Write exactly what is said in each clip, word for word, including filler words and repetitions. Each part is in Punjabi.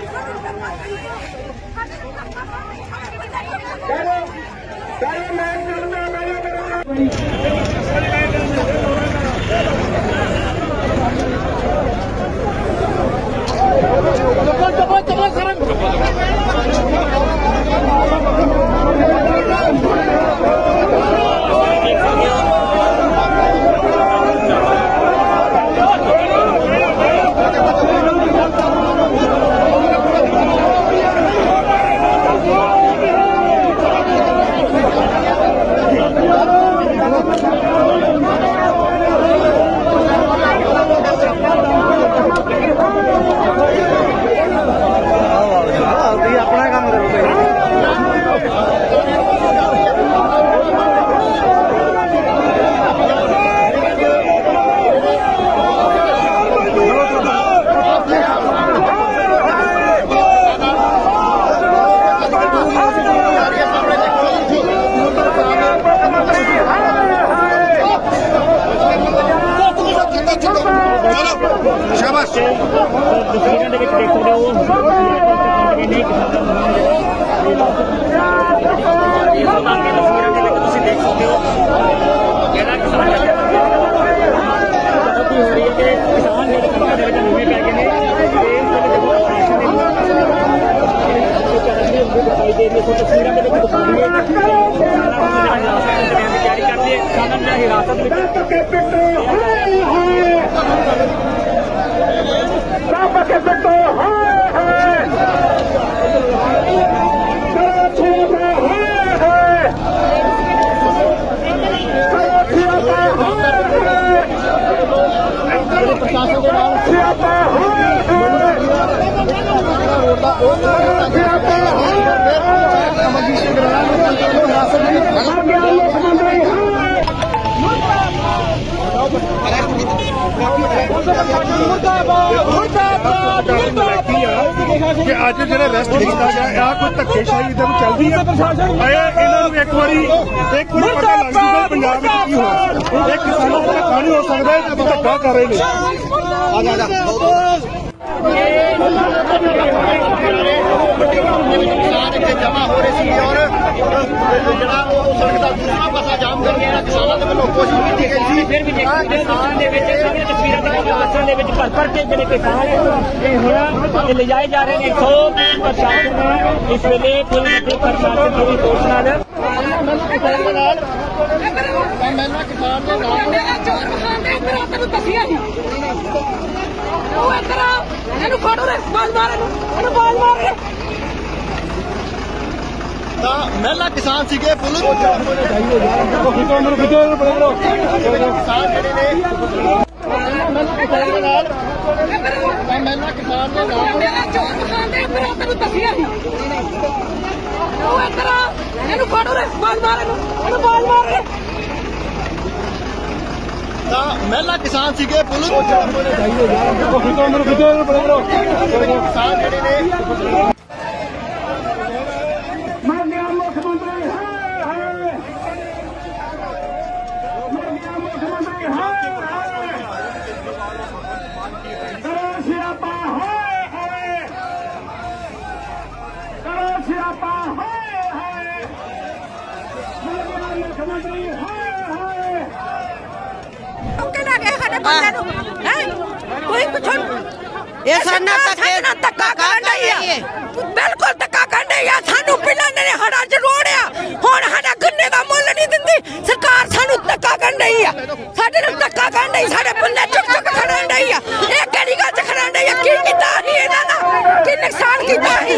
कि अज जो रेस्ट किया गया कोई धक्केशाही इधर चलती है इन्होंने एक बार एक बार पता लग जूगा पंजाब में की हो एक किसानों का धक्का नहीं हो सकता है धक्का कर रहे हैं जमा हो रही थी और ਜਿਹੜਾ ਉਹ ਸੜਕ ਦਾ ਦੂਸਰਾ ਪਾਸਾ ਜਾਮ ਕਰਕੇ ਕਿਸਾਨਾਂ ਦੇ ਵੱਲੋਂ ਕੋਸ਼ਿਸ਼ ਕੀਤੀ ਗਈ ਸੀ ਫਿਰ ਵੀ ਕਿਸਾਨ ਦੇ ਵਿੱਚ ਸਾਹਮਣੇ ਤਸਵੀਰਾਂ ਦੇ ਹਾਦਸਿਆਂ ਦੇ ਵਿੱਚ ਭਰ ਭਰ ਕੇ ਜਿਹੜੇ ਕਿਸਾਨ ਇਹ ਹੁਣ ਲਿਜਾਏ ਜਾ ਰਹੇ ਨੇ ਸੋ ਪ੍ਰਸ਼ਾਸਨ ਨੇ ਇਸ ਵੇਲੇ ਕੋਈ ਨਾ ਕੋਈ ਪ੍ਰਸ਼ਾਸਨ ਦੀ ਫੋਰਸ ਨਾਲ ਕਿਸਾਨ ਦੇ ਨਾਲ ਮੈਨਾਂ ਕਿਸਾਨ ਦੇ ਨਾਲ ਚੋਰ ਮਖਾਨ ਦੇ ਅੰਦਰ ਤੈਨੂੰ ਦੱਸਿਆ ਸੀ ਉਹ ਅੰਦਰ ਇਹਨੂੰ ਫੜੋ ਰੇ ਬਾਲ ਮਾਰ ਇਹਨੂੰ ਬਾਲ ਮਾਰ महिला किसान सीगे पुलिस किसान ਜਿਹੜੇ ਨੇ महिला किसान ਦੇ ਨਾਲ ਚੋਰ ਮਖਾਨ ਦੇ ਅੰਦਰ ਤੈਨੂੰ ਦੱਸਿਆ ਸੀ ਉਹ ਅੰਦਰ ਇਹਨੂੰ ਫੜੋ ਰੇ ਬਾਲ ਮਾਰ ਇਹਨੂੰ ਬਾਲ ਮਾਰ ਤਾਂ महिला किसान सीगे पुलिस किसान ਜਿਹੜੇ ਨੇ बिल्कुल धक्का कर सानू पिला ने हड़ा च रोड़िया हुण साडा गन्ने का मुल नहीं दिंदी सरकार सानू धक्का कर रही है साडे नूं धक्का कर रही साडे बंदे चुक चुक खड़न रही है ये केड़ी गल च खड़न रही है की कीता ही इन्हां दा की नुकसान कीता ही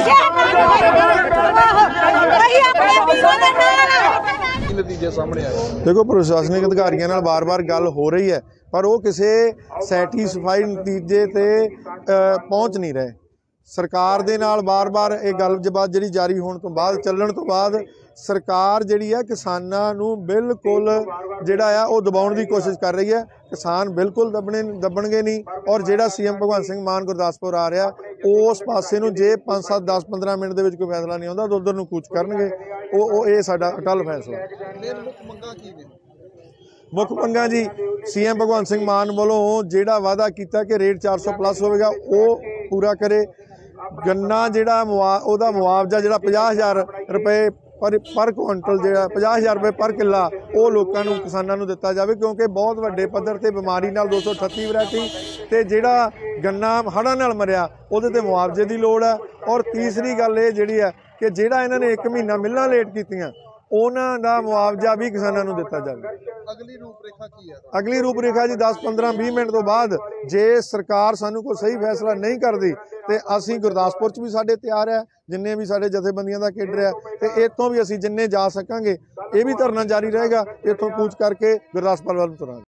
अहीं अपने पिछों दे नाल नतीजे सामने आए। देखो प्रशासनिक अधिकारियों नाल बार-बार गल हो रही है पर वो किसी सैटिस्फाई नतीजे ते पहुँच नहीं रहे। सरकार दे नाल बार बार ये गलबात जी जारी होने तो बाद चलण तो बाद सरकार जिहड़ी है किसानां नूं बिल्कुल जिहड़ा आ वो दबाउण की कोशिश कर रही है। किसान बिल्कुल दबने दबणगे नहीं और जिहड़ा सी एम भगवंत सिंह मान गुरदासपुर आ रहा उस पासे नूं जे पाँच सत्त दस पंद्रह मिनट दे विच कोई फैसला नहीं आउंदा तो उधर नूं कूच करनगे। वो ये साडा अटल फैसला। मुख मंगां जी सी एम भगवंत सिंह मान वालों जिहड़ा वादा कीता कि रेट चार सौ प्लस होगा वो पूरा करे। ਗੰਨਾ ਜਿਹੜਾ ਮੁਆ ਉਹਦਾ ਮੁਆਵਜ਼ਾ ਜਿਹੜਾ ਪੰਜਾਹ ਹਜ਼ਾਰ ਰੁਪਏ ਪਰ ਪਰ ਕੁਇੰਟਲ ਜਿਹੜਾ ਪੰਜਾਹ ਹਜ਼ਾਰ ਰੁਪਏ ਪਰ ਕਿੱਲਾ ਉਹ ਲੋਕਾਂ ਨੂੰ ਕਿਸਾਨਾਂ ਨੂੰ ਦਿੱਤਾ ਜਾਵੇ, ਕਿਉਂਕਿ ਬਹੁਤ ਵੱਡੇ ਪੱਧਰ ਤੇ ਬਿਮਾਰੀ ਨਾਲ ਦੋ ਸੌ ਅਠੱਤੀ ਵੈਰਾਈਟੀ ਤੇ ਜਿਹੜਾ ਗੰਨਾ ਹੜ੍ਹਾਂ ਨਾਲ ਮਰਿਆ ਉਹਦੇ ਤੇ ਮੁਆਵਜ਼ੇ ਦੀ ਲੋੜ ਹੈ। ਔਰ ਤੀਸਰੀ ਗੱਲ ਇਹ ਜਿਹੜੀ ਹੈ ਕਿ ਜਿਹੜਾ ਇਹਨਾਂ ਨੇ ਇੱਕ ਮਹੀਨਾ ਮਿਲਣਾ ਲੇਟ ਕੀਤੀਆਂ ਉਹਨਾਂ ਦਾ ਮੁਆਵਜ਼ਾ ਵੀ ਕਿਸਾਨਾਂ ਨੂੰ ਦਿੱਤਾ ਜਾਵੇ। ਅਗਲੀ ਰੂਪਰੇਖਾ ਕੀ ਹੈ? ਅਗਲੀ ਰੂਪਰੇਖਾ ਜੀ ਦਸ ਪੰਦਰਾਂ ਵੀਹ ਮਿੰਟ ਤੋਂ ਬਾਅਦ ਜੇ ਸਰਕਾਰ ਸਾਨੂੰ ਕੋਈ ਸਹੀ ਫੈਸਲਾ ਨਹੀਂ ਕਰਦੀ ਤੇ ਅਸੀਂ ਗੁਰਦਾਸਪੁਰ 'ਚ ਵੀ ਸਾਡੇ ਤਿਆਰ ਹੈ, ਜਿੰਨੇ ਵੀ ਸਾਡੇ ਜਥੇਬੰਦੀਆਂ ਦਾ ਕੇਡਰ ਹੈ, ਤੇ ਇੱਥੋਂ ਵੀ ਅਸੀਂ ਜਿੰਨੇ ਜਾ ਸਕਾਂਗੇ ਇਹ ਵੀ ਧਰਨਾ ਜਾਰੀ ਰਹੇਗਾ। ਇੱਥੋਂ ਕੂਚ ਕਰਕੇ ਗੁਰਦਾਸਪੁਰ ਵੱਲ ਤੁਰਾਂਗੇ।